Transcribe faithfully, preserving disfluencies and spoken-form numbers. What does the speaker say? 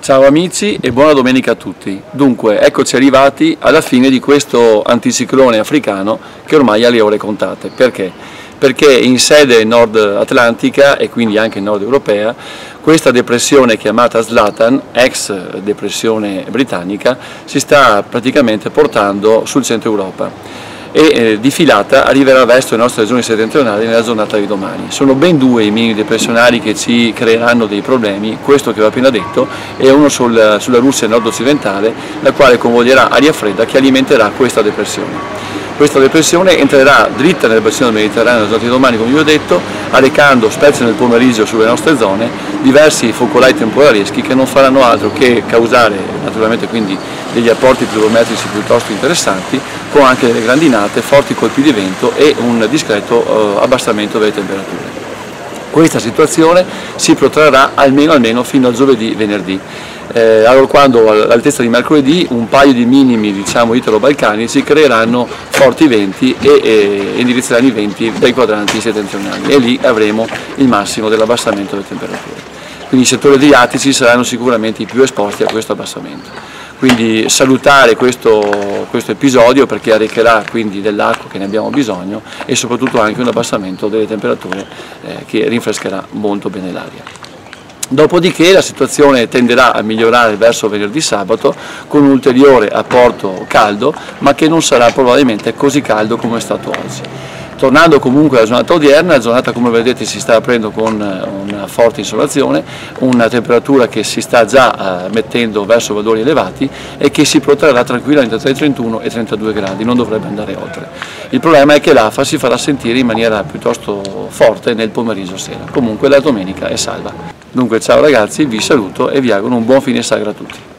Ciao amici e buona domenica a tutti. Dunque, eccoci arrivati alla fine di questo anticiclone africano che ormai ha le ore contate. Perché? Perché in sede nord atlantica e quindi anche nord europea questa depressione chiamata Zlatan, ex depressione britannica, si sta praticamente portando sul centro Europa e eh, di filata arriverà verso le nostre regioni settentrionali nella giornata di domani. Sono ben due i mini depressionali che ci creeranno dei problemi, questo che ho appena detto e uno sul, sulla Russia nord-occidentale, la quale convoglierà aria fredda che alimenterà questa depressione. Questa depressione entrerà dritta nel bacino del Mediterraneo nella giornata di domani, come vi ho detto, arrecando, specie nel pomeriggio sulle nostre zone, diversi focolai temporaleschi che non faranno altro che causare naturalmente quindi degli apporti pluviometrici piuttosto interessanti, con anche delle grandinate, forti colpi di vento e un discreto eh, abbassamento delle temperature. Questa situazione si protrarrà almeno, almeno fino a giovedì, venerdì. Eh, allora quando all'altezza di mercoledì un paio di minimi diciamo italo-balcanici creeranno forti venti e, e indirizzeranno i venti dai quadranti settentrionali e lì avremo il massimo dell'abbassamento delle temperature. Quindi i settori adriatici saranno sicuramente i più esposti a questo abbassamento. Quindi salutare questo, questo episodio perché arrecherà quindi dell'acqua che ne abbiamo bisogno e soprattutto anche un abbassamento delle temperature eh, che rinfrescherà molto bene l'aria. Dopodiché la situazione tenderà a migliorare verso venerdì sabato con un ulteriore apporto caldo, ma che non sarà probabilmente così caldo come è stato oggi. Tornando comunque alla giornata odierna, la giornata come vedete si sta aprendo con una forte insolazione, una temperatura che si sta già eh, mettendo verso valori elevati e che si protrarrà tranquillamente tra i trentuno e i trentadue gradi, non dovrebbe andare oltre. Il problema è che l'afa si farà sentire in maniera piuttosto forte nel pomeriggio sera, comunque la domenica è salva. Dunque ciao ragazzi, vi saluto e vi auguro un buon fine sagra a tutti.